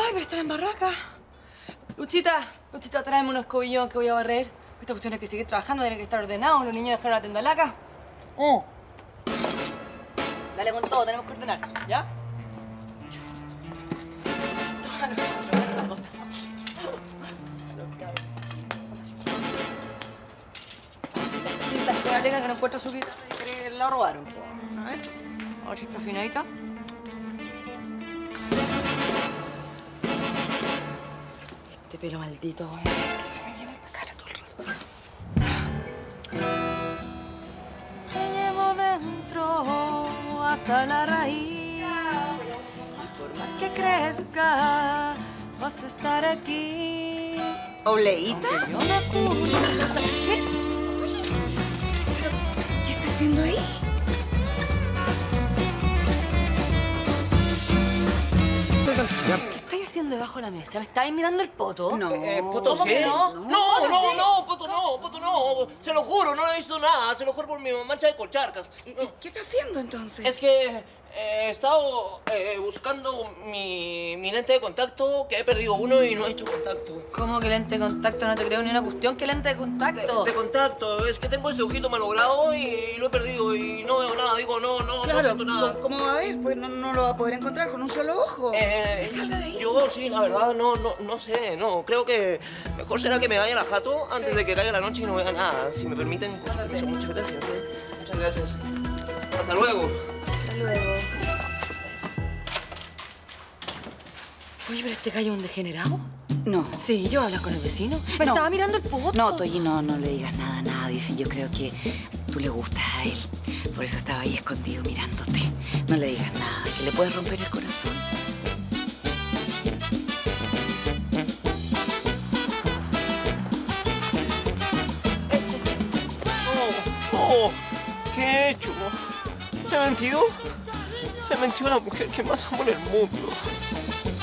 Ay, pero está en barraca. Luchita, tráeme unos escobillón que voy a barrer. Esta cuestión hay que seguir trabajando, tiene que estar ordenado. Los niños dejaron la tendalaca. Dale con todo, tenemos que ordenar, ¿ya? Esta alega que no encuentro su guitarra y que la robaron. A ver si está afinadita. Este pelo maldito, que se me viene en la cara todo el rato. Te llevo dentro hasta la raíz. Y por más que crezca, vas a estar aquí. ¿Obleíta? Yo me acuerdo. ¿Qué? Oye, ¿pero qué está haciendo ahí? ¿Qué estáis haciendo debajo de la mesa? ¿Me estáis mirando el poto? No. ¿Poto ¿Cómo sí? que no? No, poto no. Se lo juro, no he visto nada. Se lo juro por mi mancha de colcharcas. ¿Y qué está haciendo entonces? Es que he estado buscando mi lente de contacto, que he perdido uno y no he hecho contacto. ¿Cómo que lente de contacto? No te creo ni una cuestión. ¿Qué lente de contacto? De contacto. Es que tengo este ojito malogrado y lo he perdido y no veo nada. Digo, no siento nada. ¿Cómo va a ver? Pues no lo va a poder encontrar con un solo ojo. Salga de ahí. Yo sí, la verdad, no sé, no. Creo que mejor será que me vaya a la jato antes de que caiga la noche y no vea nada. Si me permiten, con su permiso, muchas gracias. Muchas gracias. Hasta luego. Hasta luego. Oye, pero este gallo es un degenerado. No. Sí, yo hablas con el vecino. Me No. estaba mirando el poto. No, Toyi, no le digas nada a nadie. Sí, yo creo que tú le gustas a él. Por eso estaba ahí escondido mirándote. No le digas nada, que le puedes romper el corazón. No, ¿qué he hecho? ¿Le he mentido? Le he mentido a la mujer que más amo en el mundo.